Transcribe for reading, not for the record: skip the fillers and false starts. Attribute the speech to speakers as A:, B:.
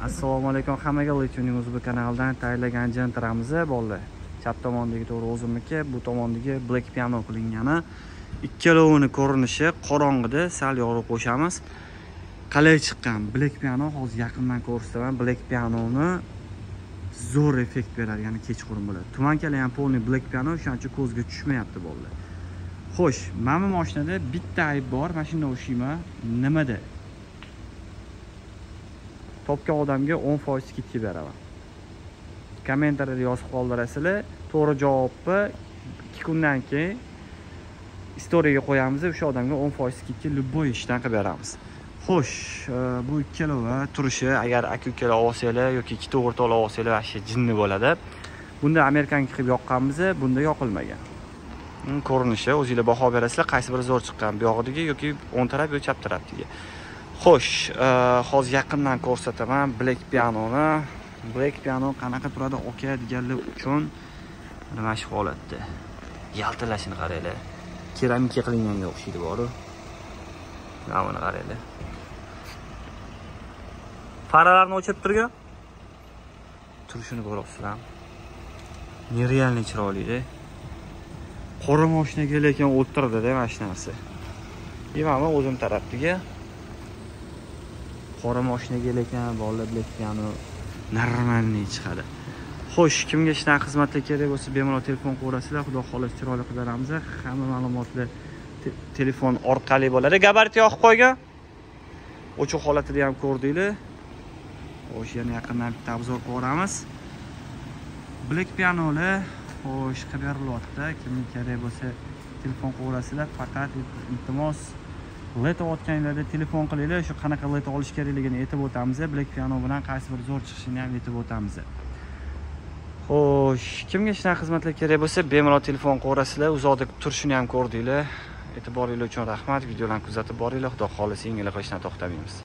A: Assalomu alaykum hammaga. Lechuning o'zi bu kanaldan tayyorlagan jentramiz bolalar. Chap tomondagi to'g'ri o'zimniki, bu tomondagi black piano qilingani. Ikkalovini ko'rinishi qorong'ida sal yorug' qo'shamiz. Qalay chiqqan black piano hozir yaqindan ko'rsataman. Black pianoni zo'r effekt beradi, ya'ni kechqurun bo'ladi. Tumankali ham polniy black piano o'shancha ko'zga tushmayapti bolalar. Xo'sh, mana bu mashinada bitta ayb bor. Mashina o'shima nimada? Topgan odamga 10% skidka beraman. Kommentariyada yozib qoldirasizlar. To'g'ri javobni 2 kundan keyin istoriyaga qo'yamiz, o'sha odamga 10% skidka любой ishdan qilib beramiz. Xo'sh, bu ikkalova turishi agar aka-ukalar olsanglar yoki ikkita o'rtoqlar olsanglar vashshe jinni bo'ladi. Bunda amerikanka qilib yoqqanmiz, bunda yoqilmagan. Ko'rinishi o'zingizlar baho berasizlar, qaysi biri zo'r chiqqan, bu yog'iga yoki o'ng taraf yoki chap tarafga. Xo'sh, hozir yaqindan ko'rsataman black pianoni. Black piano qanaqa turadi aka deganlar uchun nima shu holatda. Yaltilashini qaranglar. Keramika qilinganga o'xshaydi boru. Mana qaranglar. Faralarni o'chirib turgan. Turishini ko'ryapsizlar. Nerealniy chiroyli-da. Qora mashinaga lekin o'tirdi-da mashinasi. Mana o'zim tarafga qora mashinaga lekin bolalar black piano normalniy chiqadi. Xo'sh, kimga ishdan xizmatlar kerak bo'lsa, bemalol telefon qo'yasizlar. Xudo xohlasa chiroyli qilib beramiz. Hamma ma'lumotlar telefon orqali bo'ladi. Gabarit yoqib qo'ygan. Ochiq holatida ham ko'rdinglar. Xo'sh, yana yaqindan bitta obzor ko'ramiz. Black pianolar xo'sh qilib berilyapti. Kimga kerak bo'lsa, telefon qo'yasizlar. Faqat iltimos LED o'tganlarda telefon qilinglar, shu qanaqa LED olish kerakligini aytib o'tamiz. Black piano bilan qaysi bir zo'r chiqishini ham aytib o'tamiz. Xo'sh, kimga ishdan xizmatlar kerak bo'lsa, bemalol telefon qo'yasizlar. Uzoqda turishini ham ko'rdinglar. E'tiboringiz uchun rahmat. Videolarni kuzatib boringlar. Xudo xolisa yengil qilishdan to'xtamaymiz.